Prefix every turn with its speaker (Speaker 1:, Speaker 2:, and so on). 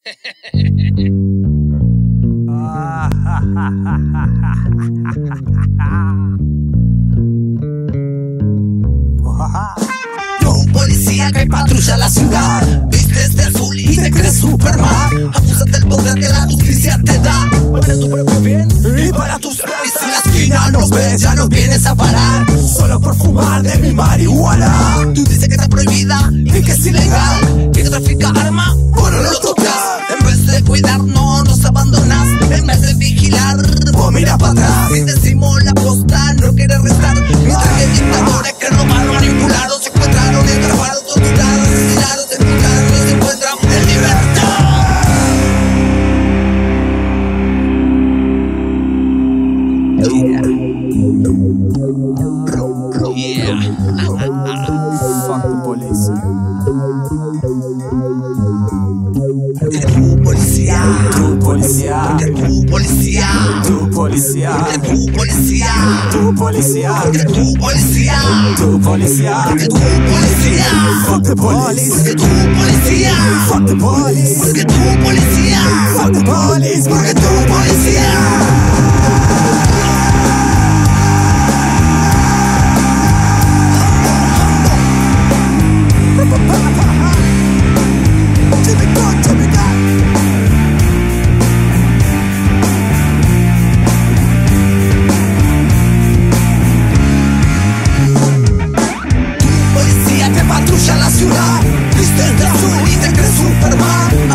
Speaker 1: Un policía que patrulla la ciudad, vistes de azul y te crees Superman. Abusas del poder que la justicia te da, para tu propio bien y para tus y si en la esquina nos ves, ya nos vienes a parar, solo por fumar de mi marihuana. Tú dices que está prohibida y que es ilegal, que trafica arma, bueno lo tocas. En vez de cuidarnos, nos abandonas. En vez de vigilar, vos miras para atrás. Si decimos la posta, no quieres restar. Mientras que dictadores que robaron, manipularon, se encontraron, entraparon, torturaron, asesinaron, se encontraron y se encuentran en libertad.
Speaker 2: Fuck the police.
Speaker 1: Tu policía,
Speaker 2: Tu policía,
Speaker 1: tu policía,
Speaker 2: tu policía,
Speaker 1: tu policía,
Speaker 2: tu policía,
Speaker 1: tu policía,
Speaker 2: tu policía,
Speaker 1: tu policía.
Speaker 2: fuck the police,
Speaker 1: Porque tu policía,
Speaker 2: fuck the police,
Speaker 1: porque tu policía,
Speaker 2: fuck the police,
Speaker 1: porque tu policía. Patrulla la ciudad, vistes de azul y te crees Superman.